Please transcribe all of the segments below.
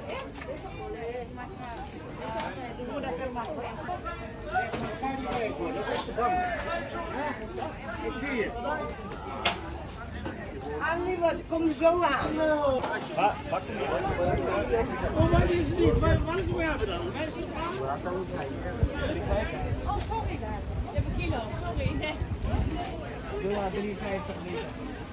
Ik zie je. Ali, wat kom je zo aan? Pak hem niet. Oh, maar die is het niet. Wat is er mee hebben dan? Oh, sorry daar. Je hebt een kilo, sorry. Nee. Doe maar 3,50 liter.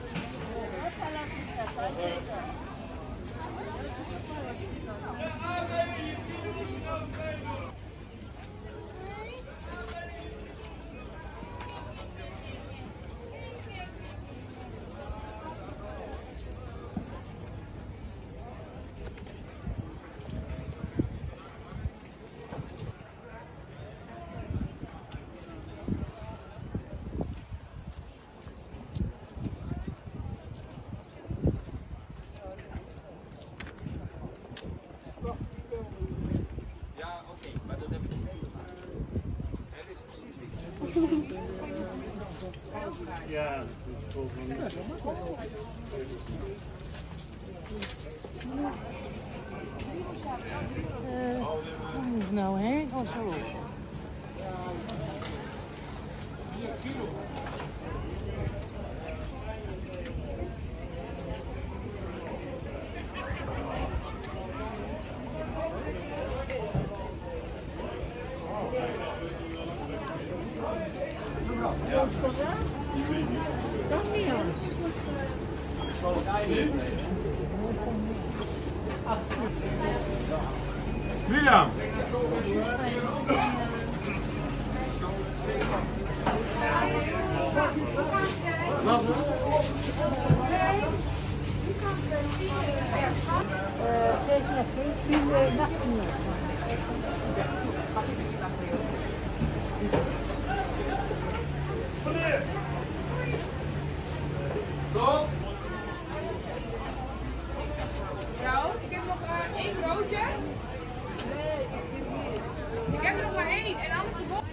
Ja, dat is volgens mij niet. Hoe moet het nou heen? Oh, zo. Dat niet anders. William! Wat? Stop! Nou, ik heb nog één broodje. Ik heb er nog maar één en anders de volgende.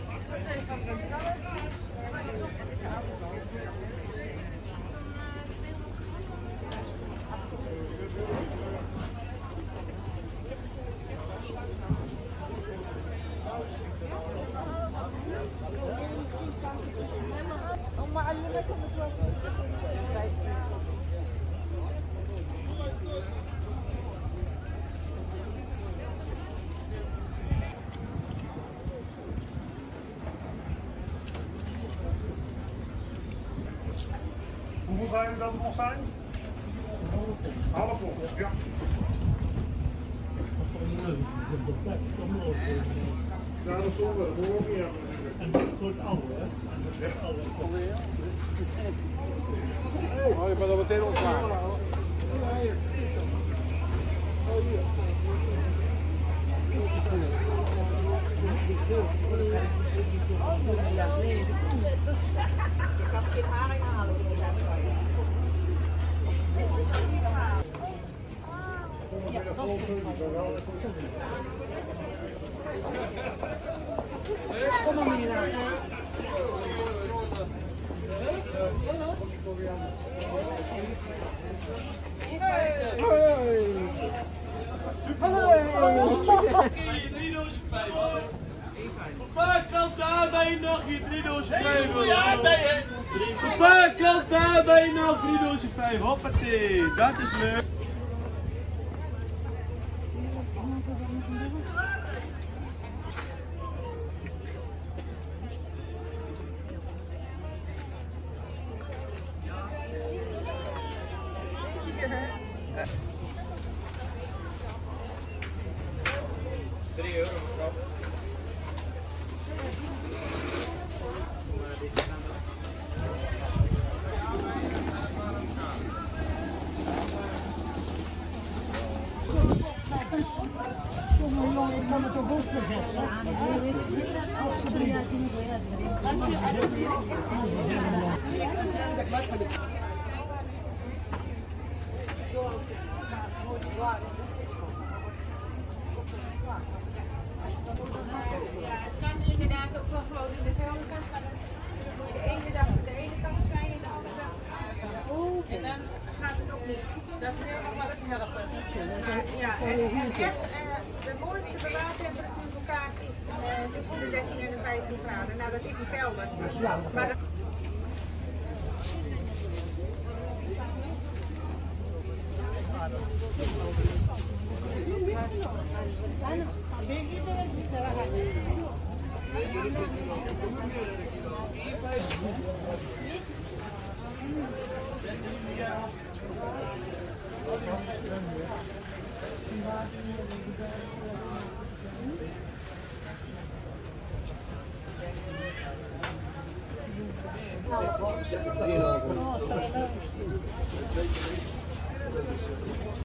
Hoeveel zijn er dat er nog zijn? Half op, ja. Ja, dat is zonde, dat moet ook niet hebben natuurlijk. En dat is voor het oude, hè? En dat is oude. Oh, je bent al meteen ontslagen. Ik kan geen haring halen. Ja, dat is kom maar hier aan. Papa, kant aan bij je nog je 3 dozen 5. Papa, kant aan bij je nog 3 dozen 5. Hoppatee, dat is leuk. €3 mevrouw. Jongen, jongen, ik kan het toch ook vergeten. Alsjeblieft. Het kan inderdaad ook wel gewoon in de kermkant gaan. De ene dag de ene kant snijden en de andere dag. En dan gaat het ook niet. Dat wil nog wel eens helpen. Ja, en echt, de mooiste bewaartemperatuur voor kaas is tussen de 13 en de 15 graden. Nou, dat is een kelder. Maar dat...